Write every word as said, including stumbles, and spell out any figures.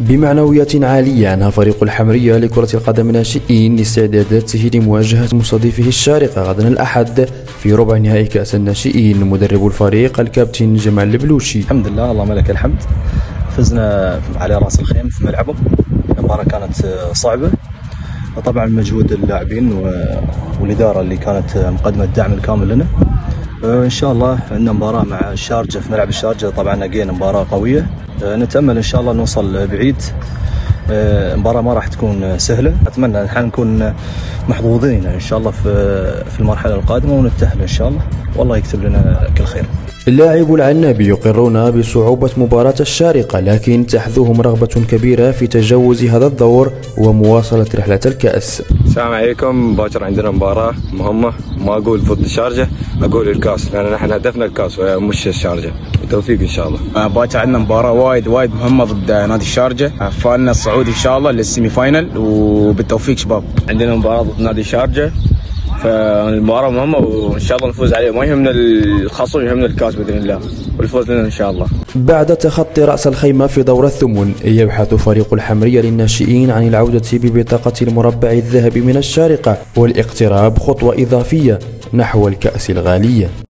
بمعنويات عالية عنها فريق الحمرية لكرة القدم ناشئين لاستعداداته لمواجهة مستضيفه الشارقة غدا الأحد في ربع نهائي كأس الناشئين. مدرب الفريق الكابتن جمال البلوشي: الحمد لله، اللهم لك الحمد، فزنا على راس الخيم في ملعبهم. المباراة كانت صعبة، طبعا مجهود اللاعبين والإدارة اللي كانت مقدمة الدعم الكامل لنا. ان شاء الله عندنا مباراة مع الشارجة في ملعب الشارجة، طبعا لقينا مباراة قوية، نتأمل ان شاء الله نوصل بعيد. مباراة ما راح تكون سهلة، اتمنى نحن نكون محظوظين ان شاء الله في في المرحلة القادمة ونتأهل ان شاء الله، والله يكتب لنا كل خير. اللاعب العنابي يقرون بصعوبة مباراة الشارقة، لكن تحظوهم رغبة كبيرة في تجاوز هذا الدور ومواصلة رحلة الكأس. السلام عليكم. باكر عندنا مباراة مهمة، ما أقول ضد الشارجة، أقول الكاس، لأن نحن هدفنا الكاس مش الشارجة. بالتوفيق إن شاء الله. باكر عندنا مباراة وايد وايد مهمة ضد نادي الشارجة، فالنا الصعود إن شاء الله للسيمي فاينل، وبالتوفيق شباب. عندنا مباراة ضد نادي الشارجة، فالمباراة مهمة وإن شاء الله نفوز عليه، ما يهمنا الخصم، يهمنا الكاس بإذن الله، والفوز لنا إن شاء الله. بعد تخطي رأس الخيمة في دور الثمن، يبحث فريق الحمرية للناشئين عن العودة ببطاقة المربع الذهبي من الشارقة والاقتراب خطوة إضافية نحو الكأس الغالية.